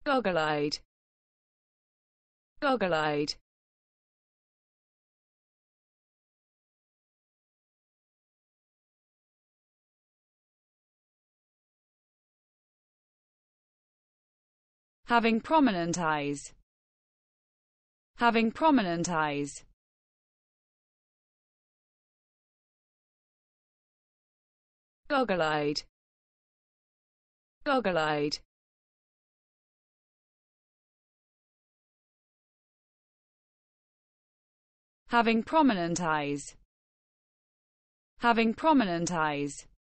Goggle-eyed, goggle-eyed. Having prominent eyes, having prominent eyes. Goggle-eyed, goggle-eyed. Having prominent eyes, having prominent eyes.